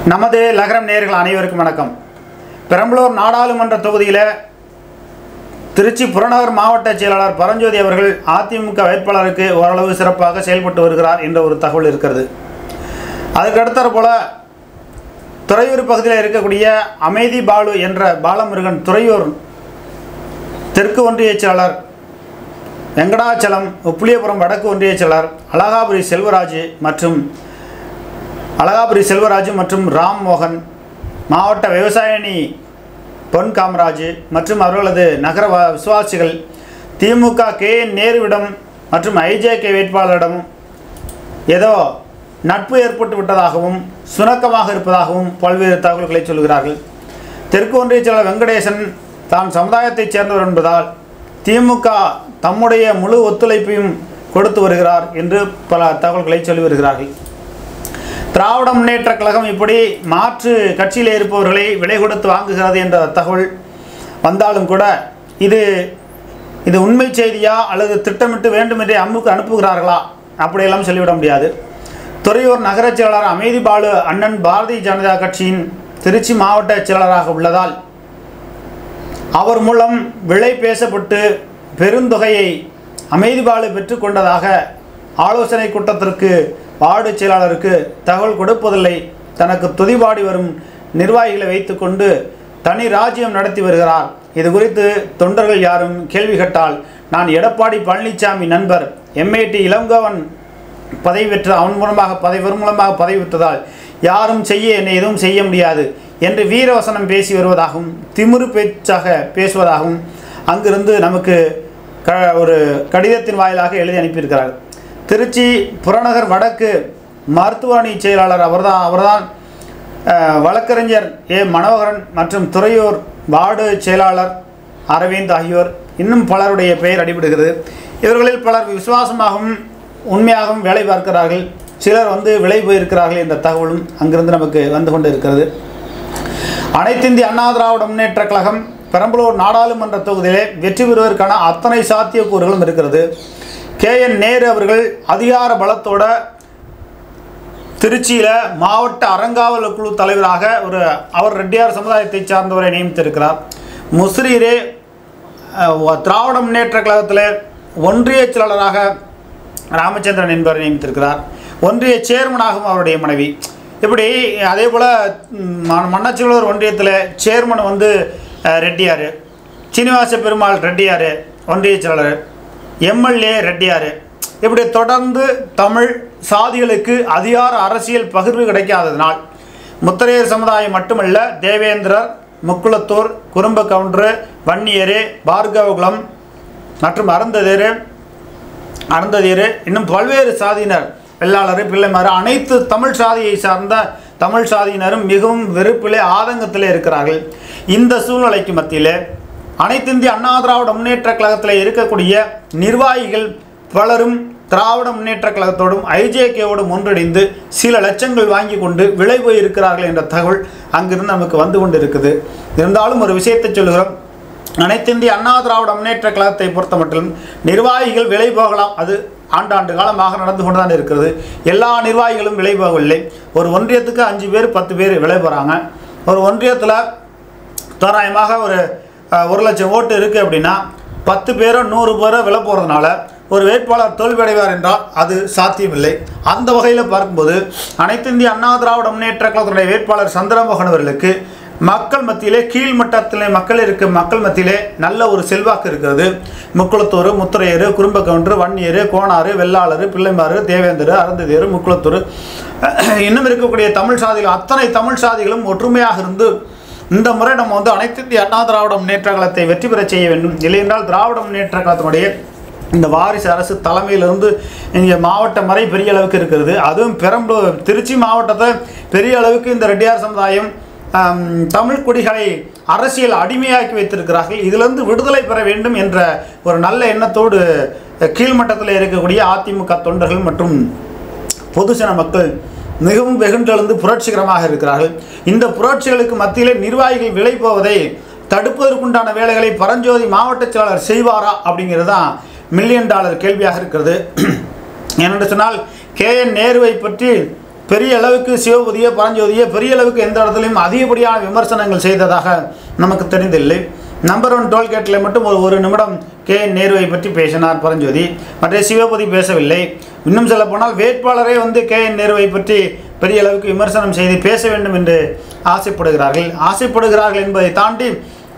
நமது லகரம் நேயர்கள் அனைவருக்கும் வணக்கம். பெரம்பலூர் நாடாளுமன்ற தொகுதியில் திருச்சி புறநகர் மாவட்ட செயலாளர் பரஞ்சோதி அவர்கள் அதிமுக வேட்பாளருக்கு ஓரளவு சிறப்பாக செயல்பட்டு வருகிறார் என்ற ஒரு தகவல் இருக்கிறது. அதுக்கடுத்தாற் போல துறையூர் பகுதியில் இருக்கக்கூடிய அமைதி பாலு என்ற பாலமுருகன் துறையூர் தெற்கு ஒன்றிய செயலாளர், வெங்கடாச்சலம் உப்புளியபுரம் வடக்கு ஒன்றிய செயலாளர் அழகாபுரி செல்வராஜ் மற்றும் ராம் மோகன், மாவட்ட விவசாயணி பொன் காமராஜ் மற்றும் அவர்களது நகர விசுவாசிகள் திமுக KN நேருவிடம் மற்றும் IJK வேட்பாளரிடம் ஏதோ நட்பு ஏற்பட்டு விட்டதாகவும் சுணக்கமாக இருப்பதாகவும் பல்வேறு தகவல்களை சொல்கிறார்கள். தெற்கு ஒன்றிய செயலாளர் வெங்கடேசன் தான் சமுதாயத்தைச் சேர்ந்தவர் என்பதால் திமுக தம்முடைய முழு ஒத்துழைப்பையும் கொடுத்து வருகிறார் என்று பல தகவல்களை சொல்லி வருகிறார்கள். திராவிட முன்னேற்ற கழகம் இப்படி மாற்று கட்சியில் இருப்பவர்களை விலை கொடுத்து வாங்குகிறது என்ற தகவல் வந்தாலும் கூட இது உண்மை செய்தியா அல்லது திட்டமிட்டு வேண்டுமென்றே அம்முக்கு அனுப்புகிறார்களா அப்படியெல்லாம் சொல்லிவிட முடியாது. துறையூர் நகர செயலாளர் அமைதி பாலு அண்ணன் பாரதிய ஜனதா கட்சியின் திருச்சி மாவட்ட செயலாளராக உள்ளதால் அவர் மூலம் விலை பேசப்பட்டு பெருந்தொகையை அமைதி பாலு பெற்றுக்கொண்டதாக ஆலோசனை கூட்டத்திற்கு வார்டு செயலாளருக்கு தகவல் கொடுப்பதில்லை, தனக்கு துதிபாடி வரும் நிர்வாகிகளை வைத்துக்கொண்டு தனி ராஜ்யம் நடத்தி வருகிறார். இது குறித்து தொண்டர்கள் யாரும் கேள்வி கேட்டால் நான் எடப்பாடி பழனிசாமி நண்பர் MAT இளங்கவன் பதவி பெற்று அவன் மூலமாக பதவி பெற்றதால் யாரும் என்னை எதுவும் செய்ய முடியாது என்று வீரவசனம் பேசி வருவதாகவும் திமிரு பேச்சாக பேசுவதாகவும் அங்கிருந்து நமக்கு ஒரு கடிதத்தின் வாயிலாக எழுதி அனுப்பியிருக்கிறார். திருச்சி புறநகர் வடக்கு மருத்துவ அணி செயலாளர் அவர்தான் வழக்கறிஞர் மனோகரன் மற்றும் துறையூர் வார்டு செயலாளர் அரவிந்த் ஆகியோர் இன்னும் பலருடைய பெயர் அடிபடுகிறது. இவர்களில் பலர் விசுவாசமாகவும் உண்மையாகவும் வேலை பார்க்கிறார்கள், சிலர் விலை போயிருக்கிறார்கள் என்ற தகவலும் அங்கிருந்து நமக்கு வந்து கொண்டு இருக்கிறது. அனைத்திந்திய அண்ணா திராவிட முன்னேற்ற கழகம் பெரம்பலூர் நாடாளுமன்ற தொகுதியிலே வெற்றி பெறுவதற்கான அத்தனை சாத்தியக்கூறுகளும் இருக்கிறது. KN நேரு அவர்கள் அதிகார பலத்தோட திருச்சியில் மாவட்ட அறங்காவல் குழு தலைவராக அவர் ரெட்டியார் சமுதாயத்தை சார்ந்தவரை நியமித்திருக்கிறார். முசிறியிலே திராவிட முன்னேற்ற கழகத்தில் ஒன்றிய செயலாளராக ராமச்சந்திரன் என்பவரை நியமித்திருக்கிறார். ஒன்றிய சேர்மனாகவும் அவருடைய மனைவி. இப்படி அதே போல் மன்னச்சநல்லூர் ஒன்றியத்தில் சேர்மன் ரெட்டியார், சீனிவாச பெருமாள் ரெட்டியார் ஒன்றிய செயலாளர், MLA ரெட்டியார். இப்படி தொடர்ந்து தமிழ் சாதிகளுக்கு அதிகார அரசியல் பகிர்வு கிடைக்காததினால் முத்தரையர் சமுதாயம் மட்டுமல்ல, தேவேந்திரர், முக்குளத்தூர், குறும்ப கவுண்டர், வன்னியர், பார்கவகுலம் மற்றும் அருந்ததியர் இன்னும் பல்வேறு சாதியினர், வெள்ளாளர், பிள்ளைமாறு அனைத்து தமிழ் சாதியை சார்ந்த தமிழ் சாதியினரும் மிகவும் வெறுப்பிலே ஆதங்கத்திலே இருக்கிறார்கள். இந்த சூழ்நிலைக்கு மத்தியில் அனைத்திந்திய அண்ணா திராவிட முன்னேற்ற கழகத்தில் இருக்கக்கூடிய நிர்வாகிகள் பலரும் திராவிட முன்னேற்ற கழகத்தோடும் IJKவோடும் ஒன்றிணைந்து சில லட்சங்கள் வாங்கி கொண்டு விலை போயிருக்கிறார்கள் என்ற தகவல் அங்கிருந்து நமக்கு வந்து கொண்டு இருக்குது. இருந்தாலும் ஒரு விஷயத்தை சொல்கிறோம், அனைத்திந்திய அண்ணா திராவிட முன்னேற்ற கழகத்தை பொறுத்த மட்டும் நிர்வாகிகள் விலை போகலாம், அது ஆண்டாண்டு காலமாக நடந்து கொண்டு தான் இருக்கிறது. எல்லா நிர்வாகிகளும் விலை போகவில்லை. ஒரு ஒன்றியத்துக்கு 5 பேர் 10 பேர் விலை போகிறாங்க. ஒரு ஒன்றியத்தில் தோராயமாக ஒரு 1 லட்சம் ஓட்டு இருக்குது அப்படின்னா 10 பேரோ 100 பேரோ விலை போகிறதுனால ஒரு வேட்பாளர் தோல்வியடைவார் என்றால் அது சாத்தியமில்லை. அந்த வகையில் பார்க்கும்போது அனைத்திந்திய அண்ணா திராவிட முன்னேற்ற கழகத்துடைய வேட்பாளர் சந்திரமோகன் அவர்களுக்கு மக்கள் மத்தியிலே கீழ்மட்டத்திலே மக்கள் மத்தியிலே நல்ல ஒரு செல்வாக்கு இருக்கிறது. முக்குளத்தூர், முத்துரையர், குறும்ப கவுண்டர், வன்னியர், கோணாறு, வெள்ளாளர், பிள்ளைமாறு, தேவேந்திரர், அருந்ததியர், முக்குளத்தூர் இன்னும் இருக்கக்கூடிய தமிழ் சாதிகள் அத்தனை தமிழ் சாதிகளும் ஒற்றுமையாக இருந்து இந்த முறை நம்ம அனைத்திந்திய அண்ணா திராவிட முன்னேற்ற கழகத்தை வெற்றி பெற செய்ய வேண்டும். இல்லையென்றால் திராவிட முன்னேற்ற கழகத்தினுடைய இந்த வாரிசு அரசு தலைமையிலிருந்து இங்கே மாவட்டம் வரை பெரிய அளவுக்கு இருக்கிறது. அதுவும் பெரம்பலூர் திருச்சி மாவட்டத்தை பெரிய அளவுக்கு இந்த ரெட்டியார் சமுதாயம் தமிழ் குடிகளை அரசியல் அடிமையாக்கி வைத்திருக்கிறார்கள். இதிலிருந்து விடுதலை பெற வேண்டும் என்ற ஒரு நல்ல எண்ணத்தோடு கீழ்மட்டத்தில் இருக்கக்கூடிய அதிமுக தொண்டர்கள் மற்றும் பொதுஜன மக்கள் மிகவும் வெகுண்டெழுந்து புரட்சிகரமாக இருக்கிறார்கள். இந்த புரட்சிகளுக்கு மத்தியிலே நிர்வாகிகள் விலை போவதை தடுப்பதற்குண்டான வேலைகளை பரஞ்சோதி மாவட்ட செயலாளர் செய்வாரா அப்படிங்கிறது தான் $1 மில்லியன் கேள்வியாக இருக்கிறது. ஏனென்று சொன்னால் KN நேருவை பற்றி பெரிய அளவுக்கு சிவபதியோ பரஞ்சோதியோ பெரிய அளவுக்கு எந்த இடத்துலையும் அதிகப்படியான விமர்சனங்கள் செய்ததாக நமக்கு தெரிந்தில்லை. நம்பர் 1 டோல்கேட்டில் மட்டும் ஒரு நிமிடம் KN நேருவை பற்றி பேசினார் பரஞ்சோதி, மற்ற சிவபதி பேசவில்லை. இன்னும் சொல்ல போனால் வேட்பாளரே KN நேருவை பற்றி பெரிய அளவுக்கு விமர்சனம் செய்து பேச வேண்டும் என்று ஆசைப்படுகிறார்கள் என்பதை தாண்டி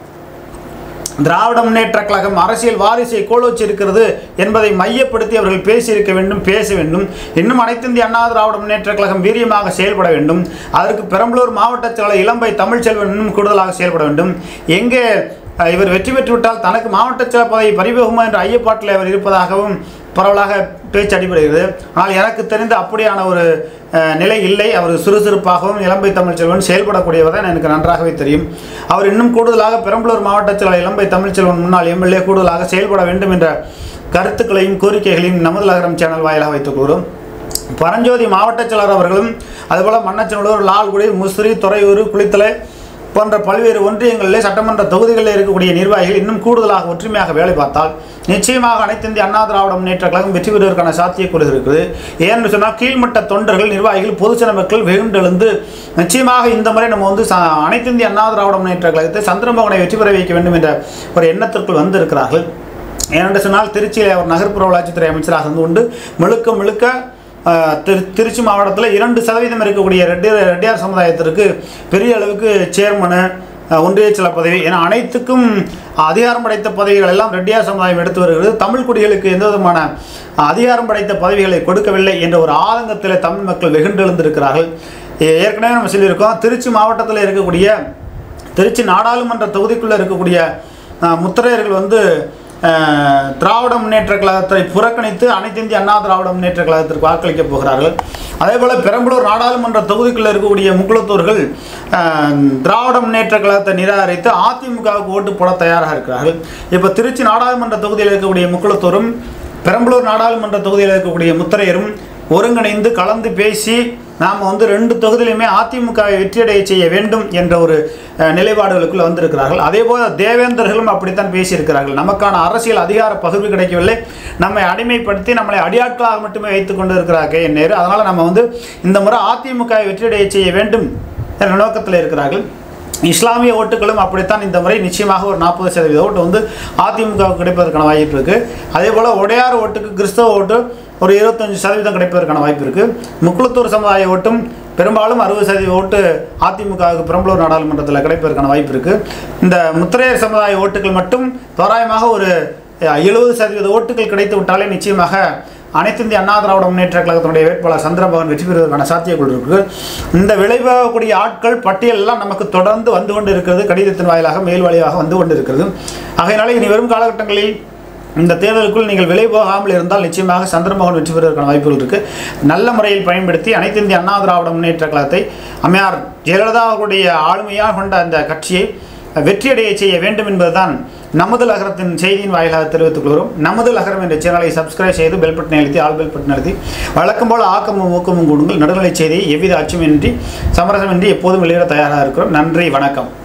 திராவிட முன்னேற்ற கழகம் அரசியல் வாரிசை கோலோச்சி இருக்கிறது என்பதை மையப்படுத்தி அவர்கள் பேசியிருக்க வேண்டும், பேச வேண்டும். இன்னும் அனைத்து இந்திய அண்ணா திராவிட முன்னேற்ற கழகம் வீரியமாக செயல்பட வேண்டும். அதற்கு பெரம்பலூர் மாவட்ட செயலாளர் இளம்பை தமிழ்ச்செல்வன் இன்னும் கூடுதலாக செயல்பட வேண்டும். எங்கே இவர் வெற்றி பெற்றுவிட்டால் தனக்கு மாவட்ட செயலர் பதவி பறிபோகுமா என்ற ஐயப்பாட்டில் அவர் இருப்பதாகவும் பரவலாக பேச்சு அடிபடுகிறது. ஆனால் எனக்கு தெரிந்த அப்படியான ஒரு நிலை இல்லை. அவர் சுறுசுறுப்பாகவும் இளம்பை தமிழ்ச்செல்வன் செயல்படக்கூடியவர் தான் எனக்கு நன்றாகவே தெரியும். அவர் இன்னும் கூடுதலாக பெரம்பலூர் மாவட்ட செயலாளர் இளம்பை தமிழ்ச்செல்வன் முன்னாள் MLA கூடுதலாக செயல்பட வேண்டும் என்ற கருத்துக்களையும் கோரிக்கைகளையும் நமது லகரம் சேனல் வாயிலாக வைத்துக் கொள்கிறோம். பரஞ்சோதி மாவட்ட செயலாளர் அவர்களும் அதுபோல் மண்ணச்சநல்லூர், லால்குடி, முசிறி, துறையூர், குளித்தலை போன்ற பல்வேறு ஒன்றியங்களிலே சட்டமன்ற தொகுதிகளில் இருக்கக்கூடிய நிர்வாகிகள் இன்னும் கூடுதலாக ஒற்றுமையாக வேலை பார்த்தால் நிச்சயமாக அனைத்து இந்திய அண்ணா திராவிட முன்னேற்ற கழகம் வெற்றி பெறுவதற்கான சாத்தியக்கூறு இருக்குது. ஏன்னு சொன்னால் கீழ்மட்ட தொண்டர்கள், நிர்வாகிகள், பொதுஜன மக்கள் வெகுண்டெழுந்து நிச்சயமாக இந்த முறை நம்ம அனைத்து இந்திய அண்ணா திராவிட முன்னேற்ற கழகத்தை சந்திரமோகனை வெற்றி பெற வைக்க வேண்டும் என்ற ஒரு எண்ணத்திற்குள் வந்திருக்கிறார்கள். ஏனென்று சொன்னால் திருச்சியில் அவர் நகர்ப்புற வளர்ச்சித்துறை அமைச்சராக இருந்து கொண்டு முழுக்க திருச்சி மாவட்டத்தில் 2% இருக்கக்கூடிய ரெட்டியார் சமுதாயத்திற்கு பெரிய அளவுக்கு சேர்மனு, ஒன்றிய சில பதவி என அனைத்துக்கும் அதிகாரம் படைத்த பதவிகள் எல்லாம் ரெட்டியார் சமுதாயம் எடுத்து வருகிறது. தமிழ் குடிகளுக்கு எந்த விதமான அதிகாரம் படைத்த பதவிகளை கொடுக்கவில்லை என்ற ஒரு ஆதங்கத்தில் தமிழ் மக்கள் வெகுண்டெழுந்திருக்கிறார்கள். ஏற்கனவே நம்ம சொல்லியிருக்கோம், திருச்சி மாவட்டத்தில் இருக்கக்கூடிய திருச்சி நாடாளுமன்ற தொகுதிக்குள்ளே இருக்கக்கூடிய முத்திரையர்கள் திராவிட முன்னேற்ற கழகத்தை புறக்கணித்து அனைத்து இந்திய அண்ணா திராவிட முன்னேற்ற கழகத்திற்கு வாக்களிக்கப் போகிறார்கள். அதேபோல் பெரம்பலூர் நாடாளுமன்ற தொகுதிக்குள்ளே இருக்கக்கூடிய முக்குளத்தூர்கள் திராவிட முன்னேற்ற கழகத்தை நிராகரித்து அதிமுகவுக்கு ஓட்டு போட தயாராக இருக்கிறார்கள். இப்போ திருச்சி நாடாளுமன்ற தொகுதியில் இருக்கக்கூடிய முக்குளத்தூரும் பெரம்பலூர் நாடாளுமன்ற தொகுதியில் இருக்கக்கூடிய முத்திரையரும் ஒருங்கிணைந்து கலந்து பேசி நாம் 2 தொகுதியிலுமே அதிமுகவை வெற்றியடைய செய்ய வேண்டும் என்ற ஒரு நிலைப்பாடுகளுக்குள் வந்திருக்கிறார்கள். அதேபோல் தேவேந்தர்களும் அப்படித்தான் பேசியிருக்கிறார்கள். நமக்கான அரசியல் அதிகார பகிர்வு கிடைக்கவில்லை, நம்மை அடிமைப்படுத்தி நம்மளை அடியாட்களாக மட்டுமே வைத்துக் கொண்டு இருக்கிறார் KN நேரு. அதனால் நம்ம இந்த முறை அதிமுகவை வெற்றியடைய செய்ய வேண்டும் என்ற நோக்கத்தில் இருக்கிறார்கள். இஸ்லாமிய ஓட்டுகளும் அப்படித்தான் இந்த முறை நிச்சயமாக ஒரு 40% ஓட்டு அதிமுகவுக்கு கிடைப்பதற்கான வாய்ப்பு இருக்குது. அதே போல் உடையார் ஓட்டுக்கு கிறிஸ்தவ ஓட்டு ஒரு 25% கிடைப்பதற்கான வாய்ப்பு இருக்குது. முக்குளத்தூர் சமுதாய ஓட்டும் பெரும்பாலும் 60% ஓட்டு அதிமுகவுக்கு பெரம்பலூர் நாடாளுமன்றத்தில் கிடைப்பதற்கான வாய்ப்பு இருக்குது. இந்த முத்திரையர் சமுதாய ஓட்டுகள் மட்டும் தோராயமாக ஒரு 70% ஓட்டுகள் கிடைத்து விட்டாலே நிச்சயமாக அனைத்து இந்திய அண்ணா திராவிட முன்னேற்ற கழகத்தினுடைய வேட்பாளர் சந்திரமோகன் வெற்றி பெறுவதற்கான சாத்தியக்குள் இருக்குது. இந்த விளைவாகக்கூடிய ஆட்கள் பட்டியல் எல்லாம் நமக்கு தொடர்ந்து வந்து கொண்டு இருக்கிறது, கடிதத்தின் வாயிலாக மேல் வழியாக வந்து கொண்டு இருக்கிறது. ஆகையினால இனி வரும் காலகட்டங்களில் இந்த தேர்தலுக்குள் நீங்கள் விலை போகாமல் இருந்தால் நிச்சயமாக சந்திரமோகன் வெற்றி பெறுவதற்கான வாய்ப்புகள் இருக்குது. நல்ல முறையில் பயன்படுத்தி அனைத்து இந்திய அண்ணா திராவிட முன்னேற்ற கழகத்தை அம்மையார் ஜெயலலிதா அவர்களுடைய ஆளுமையாக கொண்ட அந்த கட்சியை வெற்றியடைய செய்ய வேண்டும் என்பதுதான் நமது லகரத்தின் செய்தியின் வாயிலாக தெரிவித்துக் கொள்கிறோம். நமது லகரம் என்ற சேனலை சப்ஸ்கிரைப் செய்து பெல் பட்டனை அழுத்தி ஆல் பெல் பட்டன் அழுத்தி வழக்கம் போல் ஆக்கமும் ஊக்கமும் கொடுங்கள். நடுநிலை செய்தியை எவ்வித அச்சமின்றி சமரசமின்றி எப்போதும் வெளியிட தயாராக இருக்கிறோம். நன்றி, வணக்கம்.